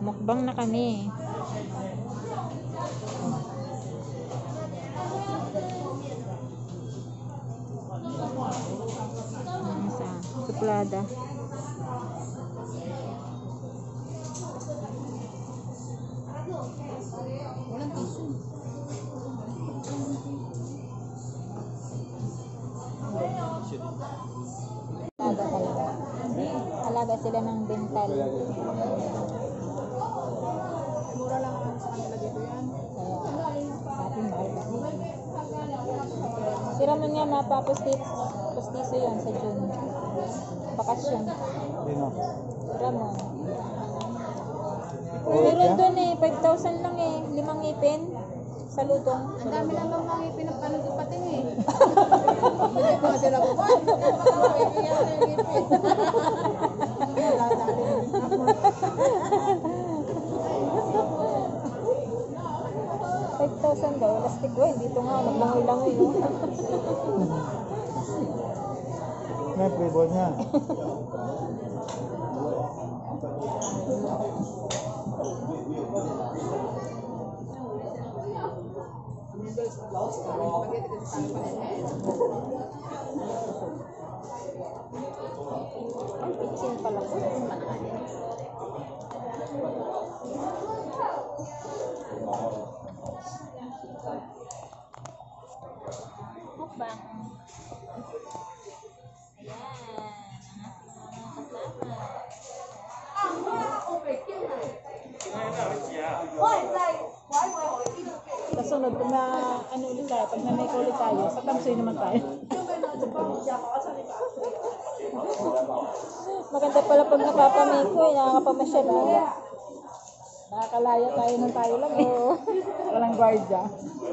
Mukbang na kami. Sa suplada. Walang tissue. Alaga talaga. Alaga sila ng dental. Mura lang ang sa kanila dito yan. Sa atin mahal kasi. Si Ramon nga mapapustiso yan sa June. Bakasyon. Sino? Si Ramon. Meron doon eh, 5,000 lang eh. 5 ngipin sa lutong. Ang dami naman mga pinapano dupating eh. Hindi ko sila ko ba? $5,000 daw. Lastik ko eh. Dito nga, naglangoy-langoy. No? May flavor niya. Ang pitsin pala ko. Mukbang. Kasunod, pag na ano ulit tayo, pag na may ulit tayo, sa Tamsoy naman tayo. Maganda pala pag napapamiko eh, nakakapamasyal na. Nakakalaya tayo ng tayo lang eh. Walang gwardiya.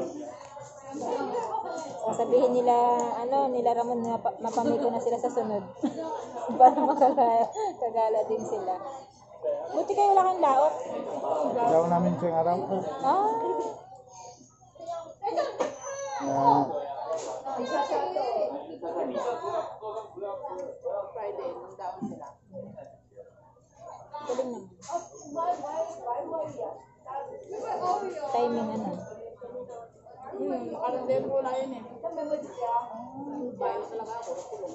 Sasabihin nila, nila Ramon na mapamiko na sila sa sunod. Para makagala din sila. Buti kayo wala kang laot. Daw namin siyang araw. Ah, Friday, nung down sila. galing naman. Timing ano. Nakarandem ko lang yun eh. Bayo talaga ako.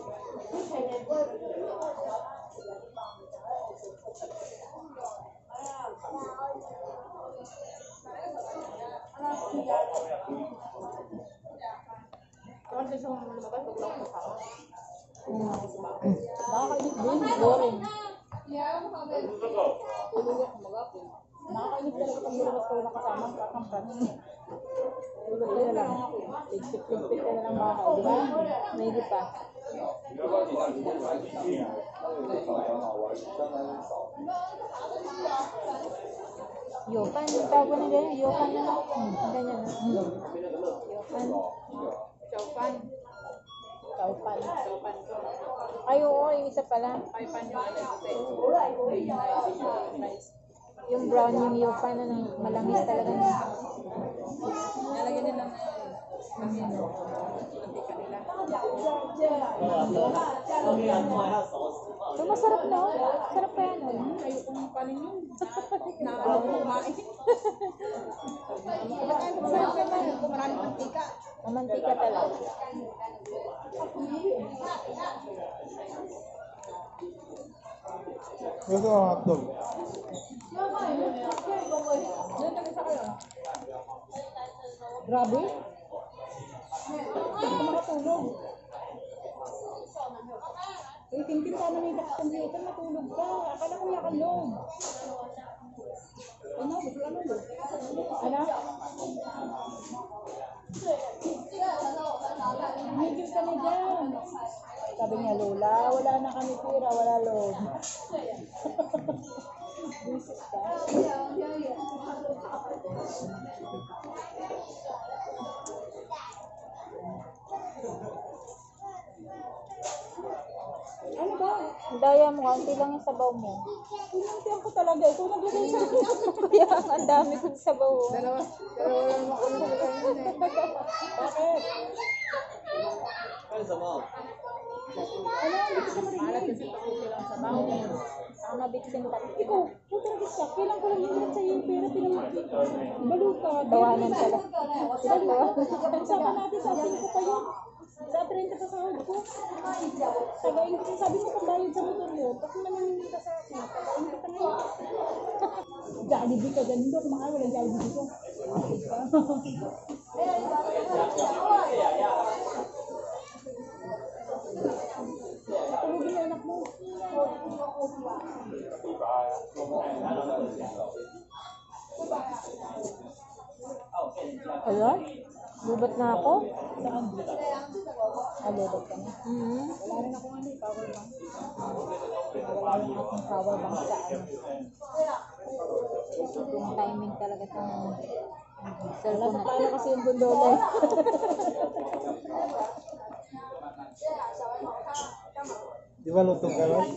Kasi sa mga lumabas, wag lang kasama. Nakakainis din, boring. Tulog ako mag-apin. Nakakainis talaga pag lumabas kayo nakasama, kakampan. Tulog kayo lang. Ligpit-ligpit ka na lang baka, di ba? May higit pa. Yopan, yung tawag ko na ganyan. Yopan na lang. Ganyan na. Yopan. Chowpan. Kaupan. Chowpan ko. Ay, oo, yung isa pala. Paipan yung ano ito eh. Nice. Yung brown, yung yopan na malangis talaga. Nalagyan nila ng kasi ano, mantika nila. So, masarap na. Sarap pa yan. Ayokong panin yun. Nakakalaw ko kumain. Masarap naman kung maraming mantika. Mamantika talaga. Gusto ko ang hotdog. Doon nag-isa kayo. Grabe. Hindi ka makatulog. Eh, tingin sana may computer, matulog ka. Akala ko yakalog. Ano? Gusto ka nulog? Ano? Tumigil ka na dyan. Sabi niya, Lola, wala na kami pira, wala loob. Buisit ka. Ano ba? Ang daya mo, konti lang yung sabaw mo. Pinantiyan ko talaga. Ikaw naglagay sa akin. Kaya ang dami kong sabaw. Dalawa lang ako naglagay yun eh. Bakit? Ano? Gusto mo rin yun? Alat kasi pakuti lang sa baho. mabitsin pa. Ikaw, putaragis ka. Kailan ko lang hinirat sa'yo yung pera, pinamagit. Balo ka. Tawanan pala. Sama natin sa atin ko pa yun. Sa 30 sa sahod ko. Tagayin ko. Sabi mo pagbayad sa motor mo. Tapos mananingin ka sa akin. Tagayin kita ngayon. Jollibee ka dyan. Hindi ako makawala ng Jollibee ko. Natulogin yung anak mo. Ala? Lubat na ako? Saan? Alobot ka na. Wala rin ako power bank. Wala rin akong power bank sa Yung timing talaga sa Wala cellphone sa na. plano kasi yung gondola. Di ba lutong ka ron?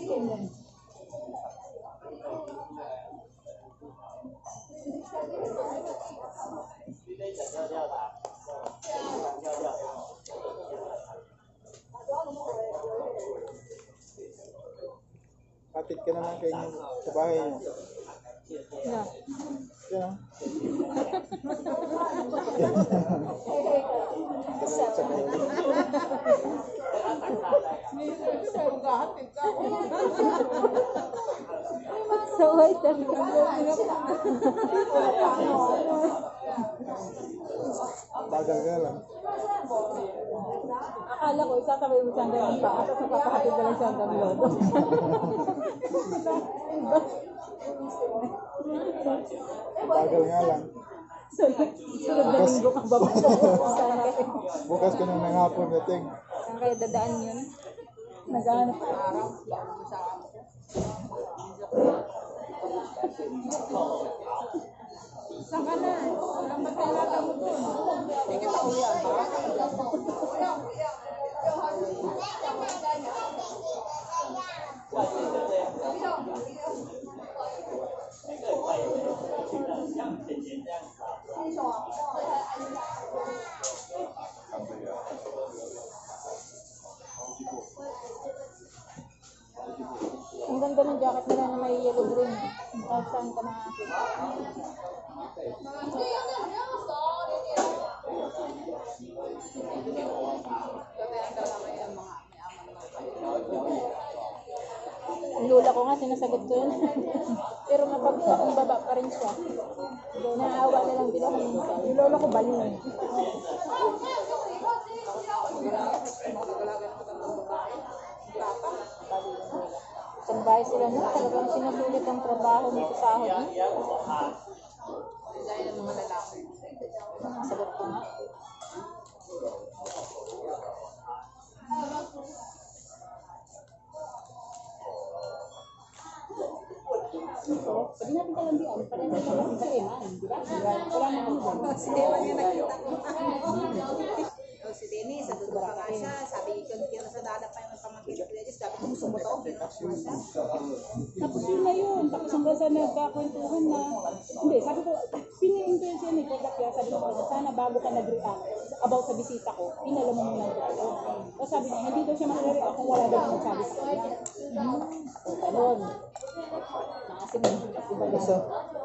Kapit ka naman kayo sa bahay niyo. Na. Yan o. Ganun sa kayo. So, wait talaga. Bagal ka lang. Akala ko, isasabay mo siyang ganun pa. Tapos napapahatid ka lang siyang ganun lodo. Bagal nga lang. Sunod na linggo kang babalik. Saan kayo? Bukas ka nang hapon dating. Saan kayo dadaan yun? Naghahanap ka. Saan ka na? Ang magkailangan mo doon. Hindi kita uyan. Ang ganda ng jacket nila na may yellow green. Kahit saan ka nakakita. Ang lula ko nga, sinasagot ko yun. Pero mapagpakumbaba pa rin siya. Naawa na lang din ako minsan. Yung lolo ko bali. Isang bahay sila na talagang sinusulit ang trabaho nito sa sahod niya. Sagot ko nga. Pwede natin kalandian. Parang hindi naman sa iman. Di ba? Wala na ano doon. Si Dewan yung nakita ko. Si Denny, sa dulo pa nga siya. Sabi ko, sa dada pa yung pamangkin ko. Sabi ko, gusto mo to. Tapos yun na yun. Tapos hanggang sa nagkakwentuhan na. Hindi, sabi ko, pini-interest yan eh. Kaya sabi ko, sana bago ka nag-react about sa bisita ko, pinala mo muna ito. Tapos sabi niya, hindi daw siya mag-react kung wala daw nagsabi sa kanya. So, ganun. Nakasin mo. Iba yan. Isa.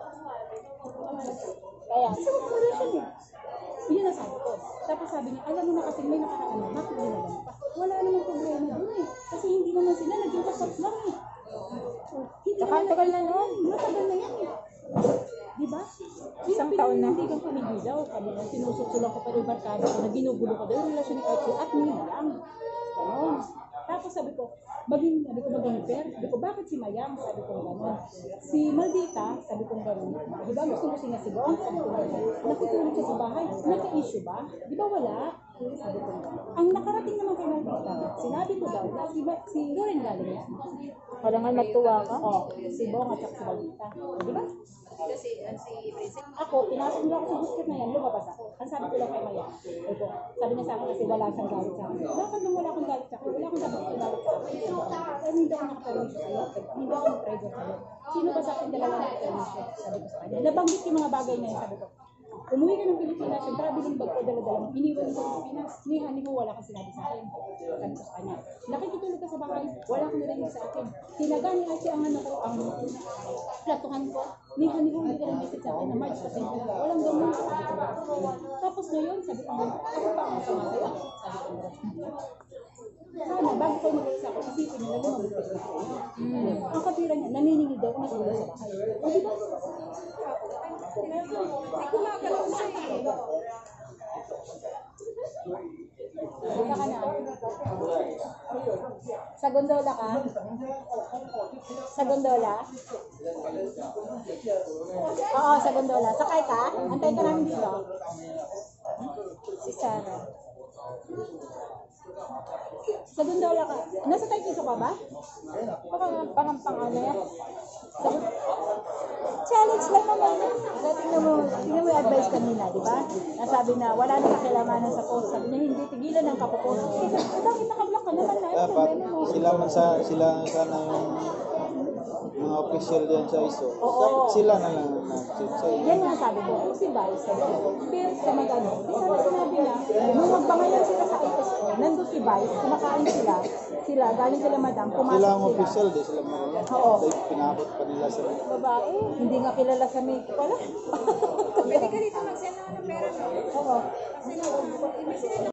Kaya, sa mga relasyon eh. Yun ang sabi ko. Tapos sabi niya, alam mo na kasi may nakakaano, bakit ginalan pa? Wala namang problema dun eh. Kasi hindi naman sila naging kasap lang eh. Hindi Saka naman tagal na noon. matagal na yan eh. Diba? Isang taon na. Hindi kang panigilaw. Sabi niya, sinusukulan ko pa rin barkada ko na ginugulo ko daw yung relasyon ni Archie at Mayang. Ganon. Tapos sabi ko, maging fair. Sabi ko, bakit si Mayang? Sabi ko, gano'n. Si Maldita, sabi ko, gano'n. Di ba gusto mo sinasigaw? Sabi ko, gano'n. Nakitulog siya sa bahay. Naka-issue ba? Di ba wala? Sabi ko, gano'n. Ang nakarating naman kay Maldita, sinabi ko daw na si Loren galing niya. Wala nga natuwa ka. Oo, si Bong at si Maldita. Di ba? Kasi si Princess, Ako, pinasok nila ako sa busket na yan, lumabas ako. Ang sabi ko lang kay Maya, sabi niya sa akin kasi wala siyang galit sa akin. Bakit nung wala akong galit sa akin? Wala akong sabi ko galit sa akin. Pero hindi ako nakapermisyon sa'yo. Hindi ako nag-pressure sa'yo. Sino ba sa akin dalawa nakapermisyon? Sabi ko sa kanya. Nabanggit yung mga bagay na yun, sabi ko. Umuwi ka ng Pilipinas, yung traveling bag ko, dala-dala mo, iniwan mo sa Pilipinas. Ni Honey Ho, wala kang sinabi sa akin. Sabi ko sa kanya, nakikitulog ka sa bahay, wala kang narinig sa akin. Tinaga ni Archie ang ano ko, ang platuhan ko. Ni Honey Ho, hindi ka nag-message sa akin na March kasi walang ganun. Tapos ngayon, sabi ko, ako pa ang masama sa'yo. Sabi ko, sana, bago kayo mag-usap, isipin nila lumabas ka sa iyo. Ang kapira niya, naniningil daw na sila sa bahay. O diba? Halika ka na. Sa gondola ka? Sa gondola? Oo, sa gondola. Sakay ka? Antayin ka namin dito. Si Sarah. Sa gondola ka. Nasa Taypiso ka ba? Pang ano yan? Challenge lang naman. Tingnan mo yung advice kanina, di ba? Nasabi na wala na kakilamanan sa post. Sabi niya hindi tigilan ang kapopost. Bakit nakablock ka naman na? Dapat sila sana yung mga official diyan sa ISO. Sila na lang nag-chat sa iyo. Yan nga sabi ko, kung si Vice, pero sa mag-ano, di sana sinabi na, nung magbangayan sila sa ISO, nandun si Vice, kumakain sila, galing sila madam, Sila pumasok ang sila. official, di sila marunong. Oo. Dahil pinakot pa nila sa Babae. Hindi nga kilala sa make pala. Pwede ka dito mag-send ng pera, no? Oo. Kasi ibig sabihin